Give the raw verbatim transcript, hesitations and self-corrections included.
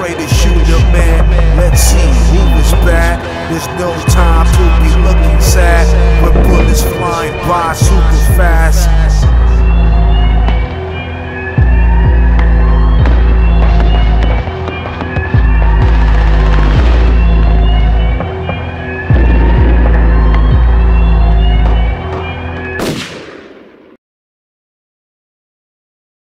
afraid to shoot a man. Let's see who is bad. There's no time to be looking sad.